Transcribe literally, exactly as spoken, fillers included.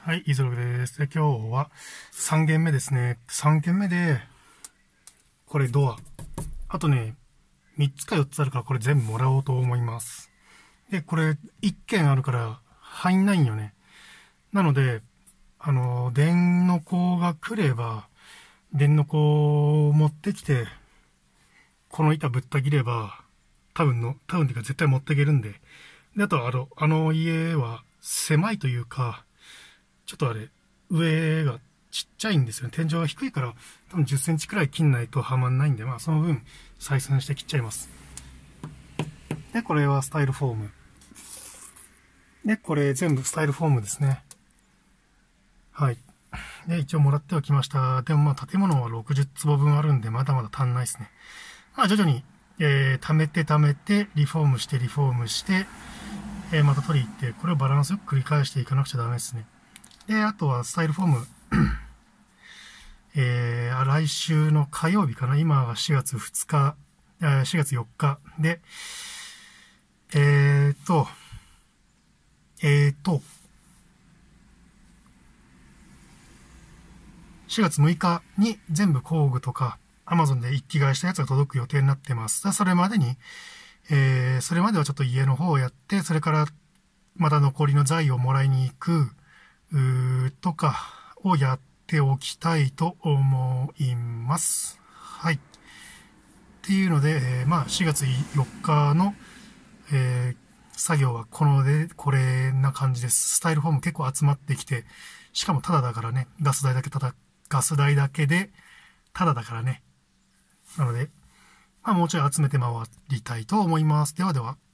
はい、イズログです。で、今日はさんげんめですね。さんげんめで、これドア。あとね、みっつかよっつあるからこれ全部もらおうと思います。で、これいっけんあるから入んないんよね。なので、あの、電の子が来れば、電の子を持ってきて、この板ぶった切れば、多分の、多分っていうか絶対持っていけるんで。で、あとはあの、あの家は狭いというか、ちょっとあれ、上がちっちゃいんですよね。天井が低いから、多分じゅっセンチくらい切んないとはまんないんで、まあその分、採寸して切っちゃいます。で、これはスタイルフォーム。で、これ全部スタイルフォームですね。はい。で、一応もらってはきました。でもまあ建物はろくじゅっつぼぶんあるんで、まだまだ足んないですね。まあ徐々に、えー、貯めて貯めて、リフォームしてリフォームして、えー、また取り行って、これをバランスよく繰り返していかなくちゃダメですね。で、あとはスタイルフォーム。えー、来週の火曜日かな。今がしがつふつか、しがつよっかで、えーと、えーと、しがつむいかに全部工具とか Amazon で一気買いしたやつが届く予定になってます。それまでに、えー、それまではちょっと家の方をやって、それからまた残りの材をもらいに行く、うーとかをやっておきたいと思います。はい。っていうので、えー、まあしがつよっかの、えー、作業はこので、これな感じです。スタイルフォーム結構集まってきて、しかもタダだからね、ガス代だけただ、ガス代だけでタダだからね。なので、まあもうちょい集めて回りたいと思います。ではでは。